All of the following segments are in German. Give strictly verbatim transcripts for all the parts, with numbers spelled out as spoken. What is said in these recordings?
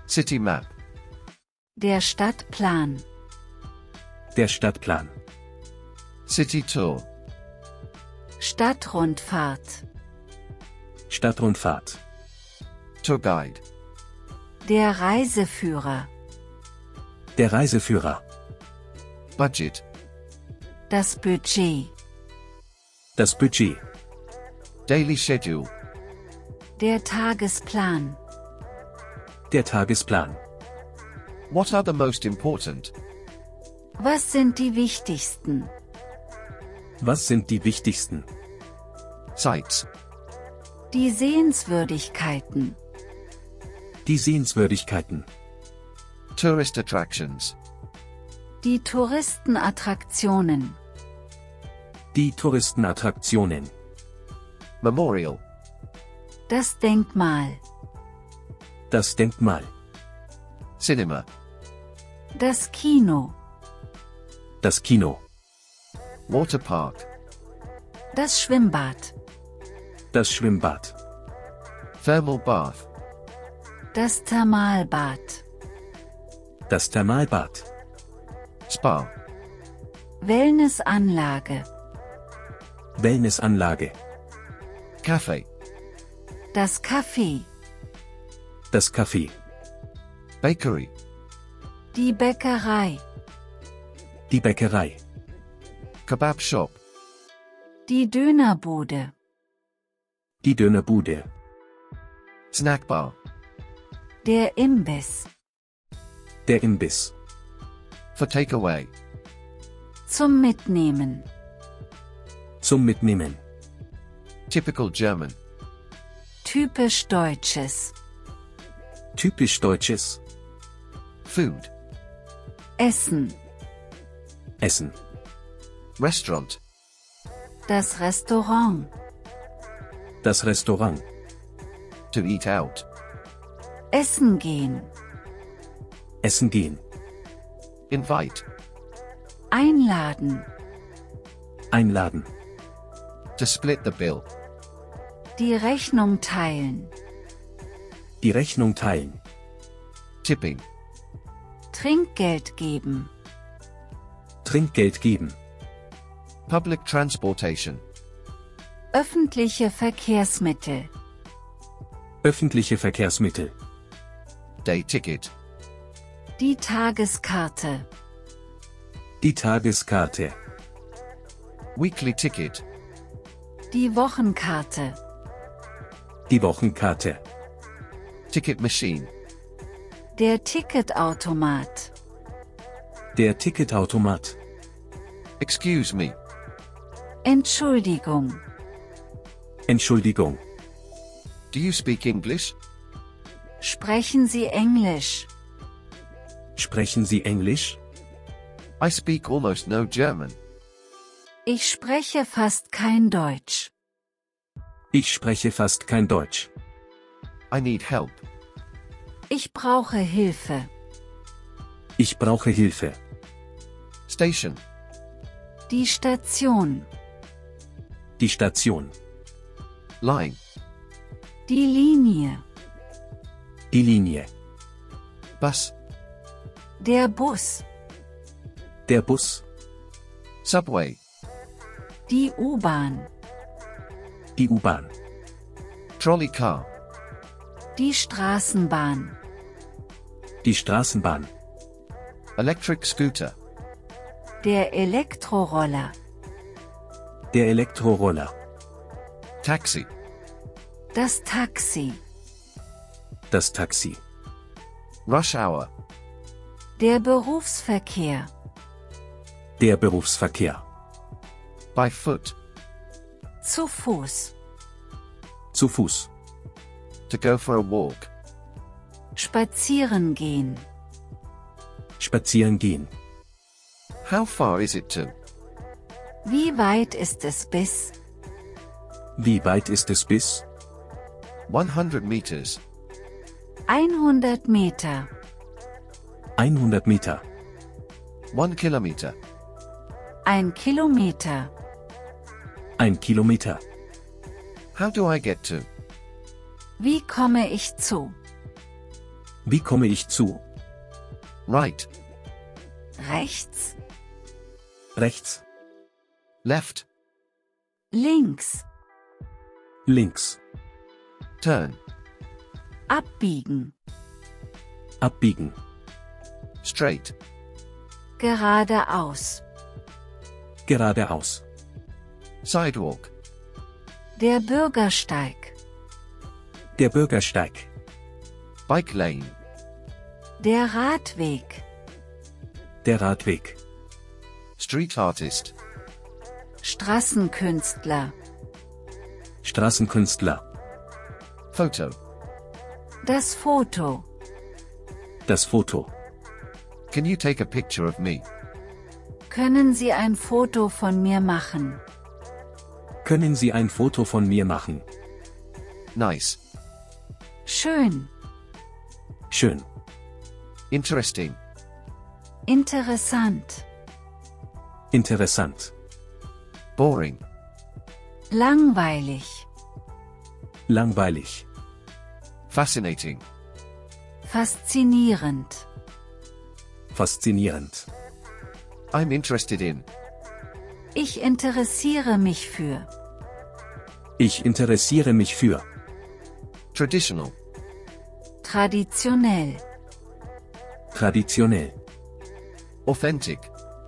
City map. Der Stadtplan. Der Stadtplan. City tour. Stadtrundfahrt. Stadtrundfahrt. Tour guide. Der Reiseführer. Der Reiseführer. Budget. Das Budget. Das Budget. Daily schedule. Der Tagesplan. Der Tagesplan. What are the most important? Was sind die wichtigsten? Was sind die wichtigsten? Sites. Die Sehenswürdigkeiten. Die Sehenswürdigkeiten. Tourist attractions. Die Touristenattraktionen. Die Touristenattraktionen. Memorial. Das Denkmal. Das Denkmal. Cinema. Das Kino. Das Kino. Waterpark. Das Schwimmbad. Das Schwimmbad. Thermal bath. Das Thermalbad. Das Thermalbad. Spa. Wellnessanlage. Wellnessanlage. Cafe. Das Café. Das Café. Bakery. Die Bäckerei. Die Bäckerei. Kebab shop. Die Dönerbude. Die Dönerbude. Snackbar. Der Imbiss. Der Imbiss. For takeaway. Zum Mitnehmen. Zum Mitnehmen. Typical German. Typisch Deutsches. Typisch Deutsches. Food. Essen. Essen. Restaurant. Das Restaurant. Das Restaurant. To eat out. Essen gehen. Essen gehen. Invite. Einladen. Einladen. To split the bill. Die Rechnung teilen. Die Rechnung teilen. Tipping. Trinkgeld geben. Trinkgeld geben. Public transportation. Öffentliche Verkehrsmittel. Öffentliche Verkehrsmittel. Day ticket. Die Tageskarte. Die Tageskarte. Weekly ticket. Die Wochenkarte. Die Wochenkarte. Ticket machine. Der Ticketautomat. Der Ticketautomat. Excuse me. Entschuldigung. Entschuldigung. Do you speak English? Sprechen Sie Englisch? Sprechen Sie Englisch? I speak almost no German. Ich spreche fast kein Deutsch. Ich spreche fast kein Deutsch. I need help. Ich brauche Hilfe. Ich brauche Hilfe. Station. Die Station. Die Station. Line. Die Linie. Die Linie. Bus. Der Bus. Der Bus. Subway. Die U-Bahn. Die U-Bahn. Trolley car. Die Straßenbahn. Die Straßenbahn. Electric scooter. Der Elektroroller. Der Elektroroller. Taxi. Das Taxi. Das Taxi. Rush hour. Der Berufsverkehr. Der Berufsverkehr. By foot. Zu Fuß. Zu Fuß. To go for a walk. Spazieren gehen. Spazieren gehen. How far is it to? Wie weit ist es bis? Wie weit ist es bis? one hundred meters. hundert Meter. hundert Meter. one kilometer. Ein Kilometer. Ein Kilometer. How do I get to? Wie komme ich zu? Wie komme ich zu? Right. Rechts, Rechts, Left. links, links, Turn. abbiegen, abbiegen, Straight. geradeaus, geradeaus, Sidewalk. der Bürgersteig, der Bürgersteig, Bike lane. der Radweg, der Radweg, Street artist. Straßenkünstler, Straßenkünstler, Photo. das Foto, das Foto. Can you take a picture of me? können Sie ein Foto von mir machen? Können Sie ein Foto von mir machen? Nice. Schön, Schön, Interesting. interessant, interessant, Boring. langweilig, langweilig, Fascinating. faszinierend, faszinierend. I'm interested in. ich interessiere mich für, Ich interessiere mich für. Traditional. traditionell, Traditionell, Authentic.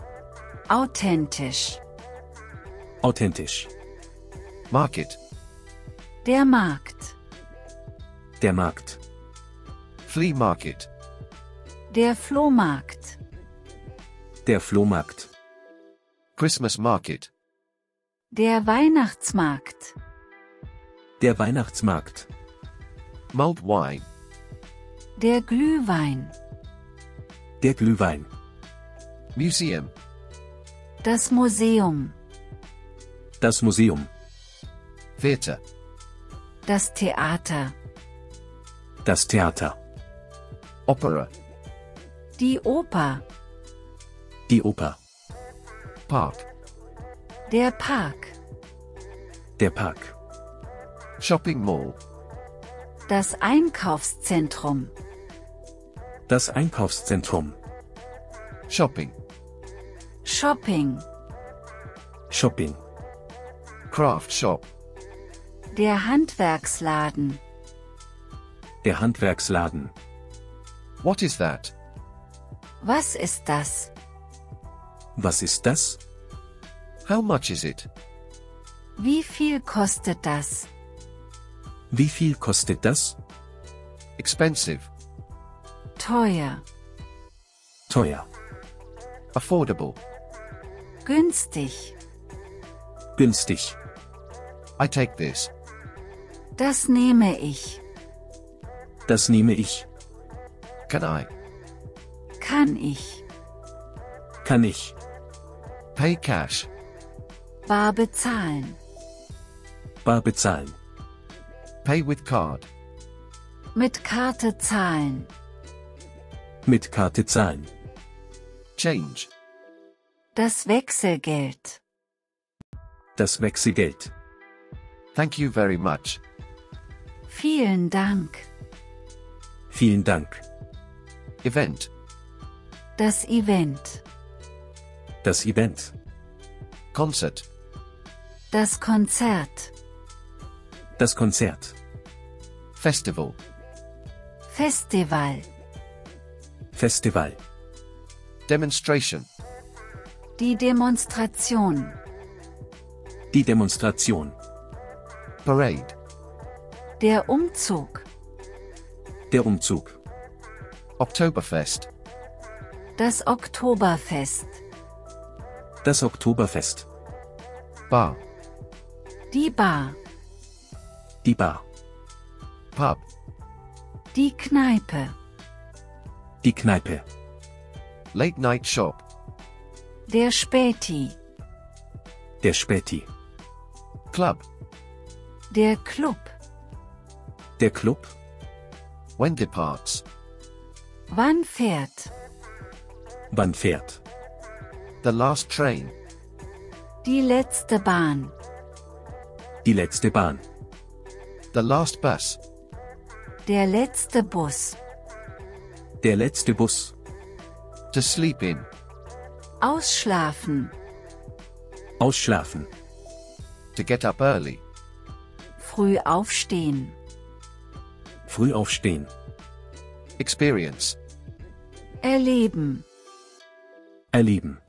authentisch, authentisch. Market. der Markt, Der Markt, Flea market. der Flohmarkt, der Flohmarkt, Christmas market. der Weihnachtsmarkt, der Weihnachtsmarkt, Mulled wine. der Glühwein, der Glühwein, Museum. das Museum, das Museum, Theatre. das Theater, das Theater, Opera. die Oper, die Oper, Park. der Park, der Park, Shopping mall. das Einkaufszentrum, das Einkaufszentrum, Shopping. Shopping, Shopping, Craft shop. der Handwerksladen, der Handwerksladen. What is that? was ist das? Was ist das? How much is it? Wie viel kostet das? Wie viel kostet das? Expensive. Teuer, Teuer, Affordable. günstig, günstig. I take this. das nehme ich, Das nehme ich. Can I? kann ich, Kann ich. Pay cash. bar bezahlen, Bar bezahlen. Pay with card. mit Karte zahlen, Mit Karte zahlen. Change. das Wechselgeld. Das Wechselgeld. Thank you very much. Vielen Dank. Vielen Dank. Event. Das Event, Das Event. Concert. das Konzert, Das Konzert. Festival. Festival, Festival. Demonstration. die Demonstration, Die Demonstration. Parade. der Umzug, Der Umzug. Oktoberfest. das Oktoberfest, Das Oktoberfest. Bar. die Bar, Die Bar. Pub. die Kneipe, Die Kneipe. Late night shop. der Späti, Der Späti. Club. der Club, Der Club. When departs. wann fährt, Wann fährt. The last train. die letzte Bahn, Die letzte Bahn. The last bus. der letzte Bus, Der letzte Bus. To sleep in. Ausschlafen. Ausschlafen. To get up early. Früh aufstehen. Früh aufstehen. Experience. Erleben. Erleben.